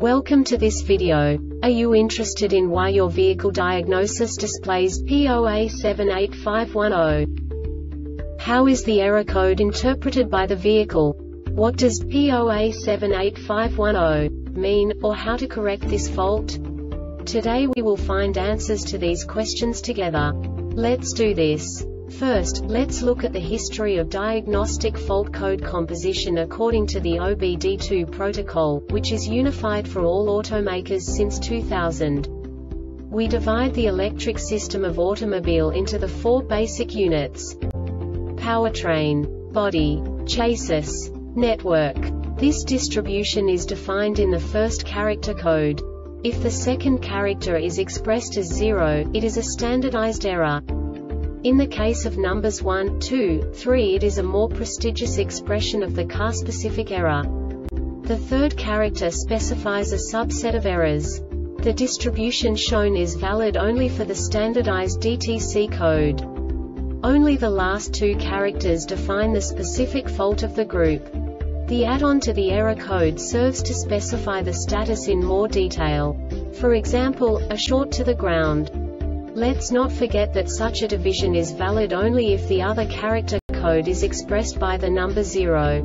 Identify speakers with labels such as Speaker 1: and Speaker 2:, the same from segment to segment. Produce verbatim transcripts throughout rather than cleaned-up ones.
Speaker 1: Welcome to this video. Are you interested in why your vehicle diagnosis displays P zero A seven eight five one zero? How is the error code interpreted by the vehicle? What does P zero A seven eight five one zero mean, or how to correct this fault? Today we will find answers to these questions together. Let's do this. First, let's look at the history of diagnostic fault code composition according to the O B D two protocol, which is unified for all automakers since two thousand. We divide the electric system of automobile into the four basic units: powertrain, body, chassis, network. This distribution is defined in the first character code. If the second character is expressed as zero, it is a standardized error. In the case of numbers one, two, three, it is a more prestigious expression of the car-specific error. The third character specifies a subset of errors. The distribution shown is valid only for the standardized D T C code. Only the last two characters define the specific fault of the group. The add-on to the error code serves to specify the status in more detail. For example, a short to the ground. Let's not forget that such a division is valid only if the other character code is expressed by the number zero.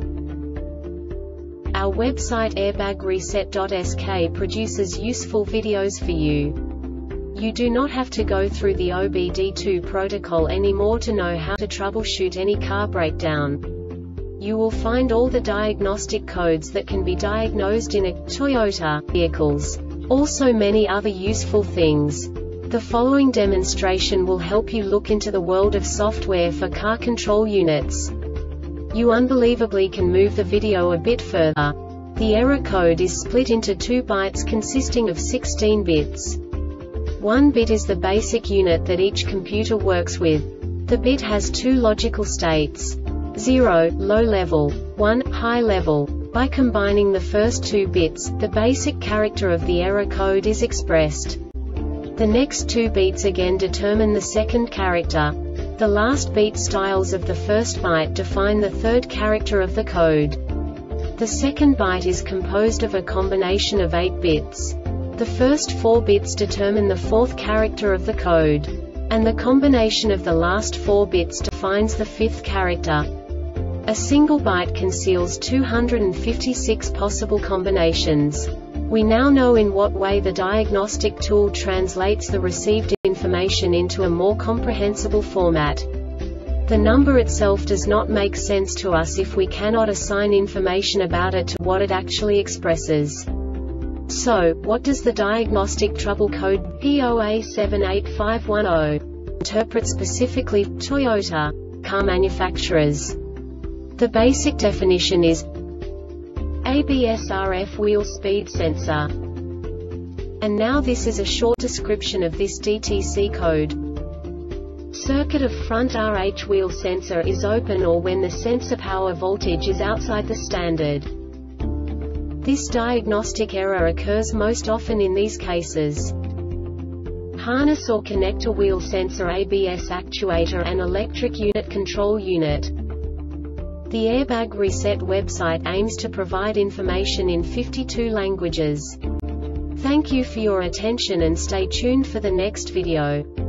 Speaker 1: Our website airbag reset dot S K produces useful videos for you. You do not have to go through the O B D two protocol anymore to know how to troubleshoot any car breakdown. You will find all the diagnostic codes that can be diagnosed in a Toyota vehicles. Also many other useful things. The following demonstration will help you look into the world of software for car control units. You unbelievably can move the video a bit further. The error code is split into two bytes consisting of sixteen bits. One bit is the basic unit that each computer works with. The bit has two logical states: zero, low level, one, high level. By combining the first two bits, the basic character of the error code is expressed. The next two beats again determine the second character. The last beat styles of the first byte define the third character of the code. The second byte is composed of a combination of eight bits. The first four bits determine the fourth character of the code. And the combination of the last four bits defines the fifth character. A single byte conceals two hundred fifty-six possible combinations. We now know in what way the diagnostic tool translates the received information into a more comprehensible format. The number itself does not make sense to us if we cannot assign information about it to what it actually expresses. So, what does the diagnostic trouble code P zero A seven eight five one zero interpret specifically for Toyota car manufacturers? The basic definition is A B S R F wheel speed sensor. And now this is a short description of this D T C code. Circuit of front R H wheel sensor is open or when the sensor power voltage is outside the standard. This diagnostic error occurs most often in these cases: harness or connector wheel sensor, A B S actuator and electric unit control unit. The Airbag Reset website aims to provide information in fifty-two languages. Thank you for your attention and stay tuned for the next video.